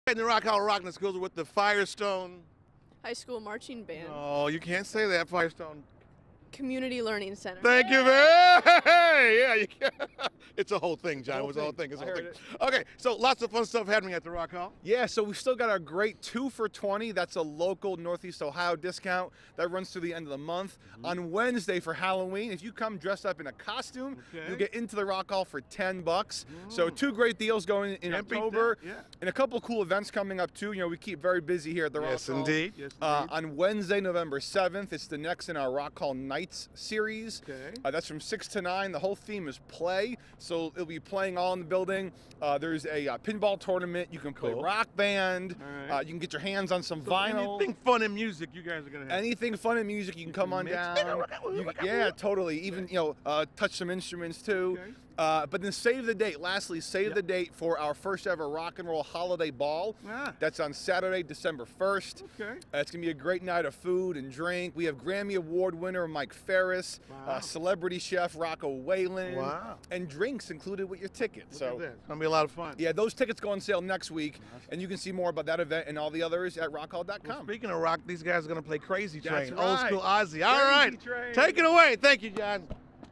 In the Rock Hall Rockin' Schools with the Firestone. High School Marching Band. Oh, you can't say that, Firestone. Community Learning Center. Thank you very yeah, you can. It's a whole thing, John. It's a whole thing. It's a whole thing. Okay, so lots of fun stuff happening at the Rock Hall. Yeah, so we've still got our great 2 for $20. That's a local Northeast Ohio discount that runs through the end of the month. On Wednesday for Halloween, if you come dressed up in a costume, you'll get into the Rock Hall for $10. So 2 great deals going in October, and a couple cool events coming up too. You know, we keep very busy here at the Rock Hall. Yes, indeed. On Wednesday, November 7th, it's the next in our Rock Hall Nights series. That's from 6 to 9. The whole theme is play, so it'll be playing all in the building. There's a pinball tournament. You can play rock band. You can get your hands on some vinyl. Anything fun and music you guys are gonna have. Anything fun and music, you can come on down. Yeah, totally. Even touch some instruments too. But then save the date. Lastly, save the date for our first ever rock and roll holiday ball. That's on Saturday, December 1st. It's gonna be a great night of food and drink. We have Grammy Award winner Mike Ferris, celebrity chef Rocco Whalen, and drinks included with your ticket. So it's gonna be a lot of fun. Yeah, those tickets go on sale next week, and you can see more about that event and all the others at rockhall.com. Well, speaking of rock, these guys are gonna play Crazy Train, That's old right. school Ozzy. All right, take it away. Thank you, John.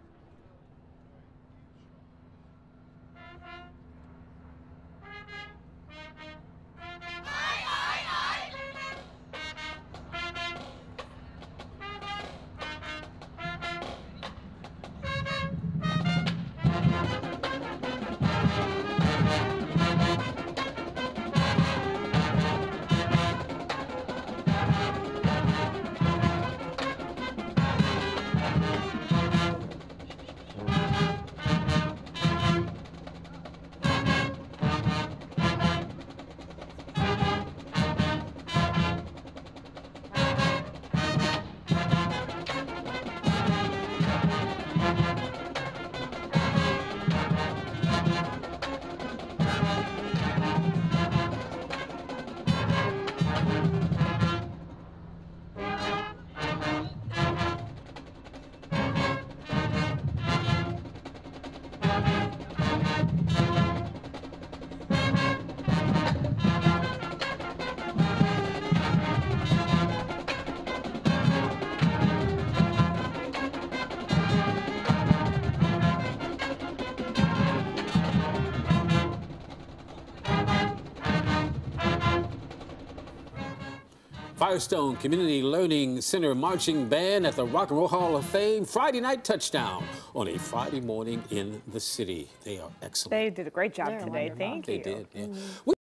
Firestone Community Learning Center Marching Band at the Rock and Roll Hall of Fame. Friday night touchdown on a Friday morning in the city. They are excellent. They did a great job today. Thank you. They did, yeah.